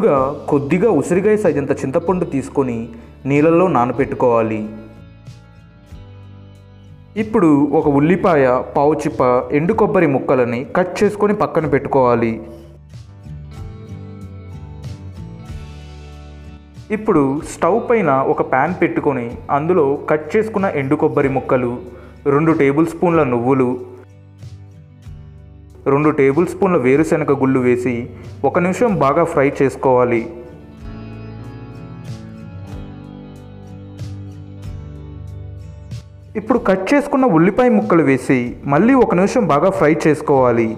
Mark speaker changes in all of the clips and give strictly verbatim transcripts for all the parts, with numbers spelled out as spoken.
Speaker 1: ముందుగా కొద్దిగా ఉసిరికాయ సైజంత చింతపండు తీసుకొని నీళ్ళల్లో నానబెట్టుకోవాలి. ఇప్పుడు ఒక ఉల్లిపాయ, పావు చిప్ప ఎండు కొబ్బరి ముక్కలని కట్ చేసుకొని పక్కన పెట్టుకోవాలి. ఇప్పుడు స్టవ్ పైన ఒక ప్యాన్ పెట్టుకొని అందులో కట్ చేసుకున్న ఎండు కొబ్బరి ముక్కలు, రెండు టేబుల్ స్పూన్ల నువ్వులు, రెండు టేబుల్ స్పూన్ల వేరుశనగ గుళ్ళు వేసి ఒక నిమిషం బాగా ఫ్రై చేసుకోవాలి. ఇప్పుడు కట్ చేసుకున్న ఉల్లిపాయ ముక్కలు వేసి మళ్ళీ ఒక నిమిషం బాగా ఫ్రై చేసుకోవాలి.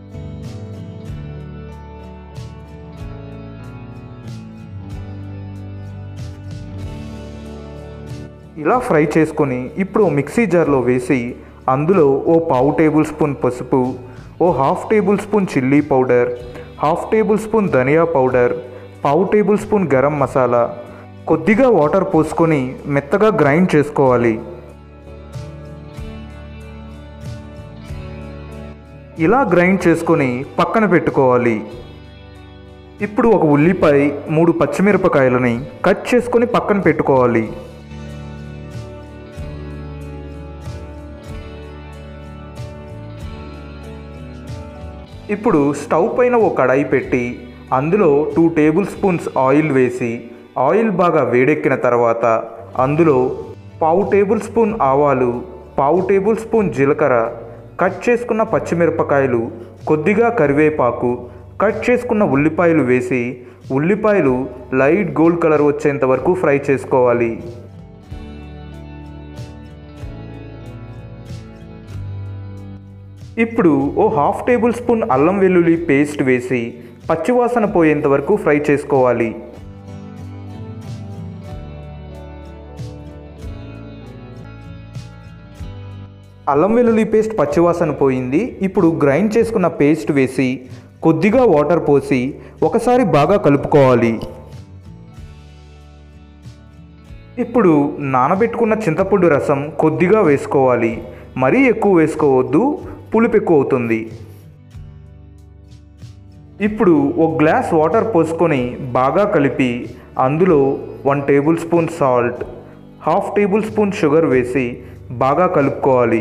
Speaker 1: ఇలా ఫ్రై చేసుకొని ఇప్పుడు మిక్సీ జార్లో వేసి అందులో ఓ పావు టేబుల్ స్పూన్ పసుపు, ఓ half tablespoon chilli powder, half tablespoon ధనియా పౌడర్, పావు టేబుల్ స్పూన్ గరం మసాలా, కొద్దిగా వాటర్ పోసుకొని మెత్తగా గ్రైండ్ చేసుకోవాలి. ఇలా గ్రైండ్ చేసుకొని పక్కన పెట్టుకోవాలి. ఇప్పుడు ఒక ఉల్లిపాయ, మూడు పచ్చిమిరపకాయలని కట్ చేసుకొని పక్కన పెట్టుకోవాలి. ఇప్పుడు స్టవ్ పైన ఒక కడాయి పెట్టి అందులో టూ టేబుల్ స్పూన్స్ ఆయిల్ వేసి ఆయిల్ బాగా వేడెక్కిన తర్వాత అందులో పావు టేబుల్ స్పూన్ ఆవాలు, పావు టేబుల్ స్పూన్ జీలకర్ర, కట్ చేసుకున్న పచ్చిమిరపకాయలు, కొద్దిగా కరివేపాకు, కట్ చేసుకున్న ఉల్లిపాయలు వేసి ఉల్లిపాయలు లైట్ గోల్డ్ కలర్ వచ్చేంత వరకు ఫ్రై చేసుకోవాలి. ఇప్పుడు ఓ హాఫ్ టేబుల్ స్పూన్ అల్లం వెల్లుల్లి పేస్ట్ వేసి పచ్చివాసన పోయేంత వరకు ఫ్రై చేసుకోవాలి. అల్లం వెల్లుల్లి పేస్ట్ పచ్చివాసన పోయింది. ఇప్పుడు గ్రైండ్ చేసుకున్న పేస్ట్ వేసి కొద్దిగా వాటర్ పోసి ఒకసారి బాగా కలుపుకోవాలి. ఇప్పుడు నానబెట్టుకున్న చింతపండు రసం కొద్దిగా వేసుకోవాలి. మరీ ఎక్కువ వేసుకోవద్దు, పులుపు ఎక్కువ అవుతుంది. ఇప్పుడు ఒక గ్లాస్ వాటర్ పోసుకొని బాగా కలిపి అందులో one tablespoon salt, half tablespoon sugar వేసి బాగా కలుపుకోవాలి.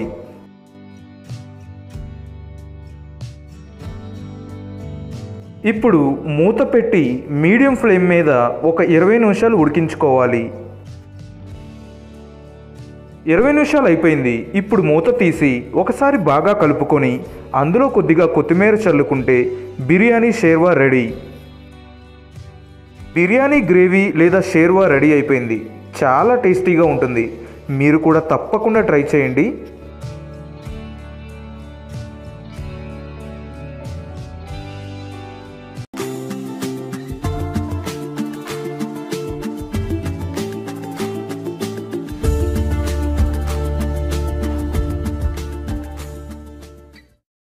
Speaker 1: ఇప్పుడు మూత పెట్టి మీడియం ఫ్లేమ్ మీద ఒక ఇరవై నిమిషాలు ఉడికించుకోవాలి. ఇరవై నిమిషాలు అయిపోయింది. ఇప్పుడు మూత తీసి ఒకసారి బాగా కలుపుకొని అందులో కొద్దిగా కొత్తిమీర చల్లుకుంటే బిర్యానీ షేర్వా రెడీ. బిర్యానీ గ్రేవీ లేదా షేర్వా రెడీ అయిపోయింది. చాలా టేస్టీగా ఉంటుంది. మీరు కూడా తప్పకుండా ట్రై చేయండి.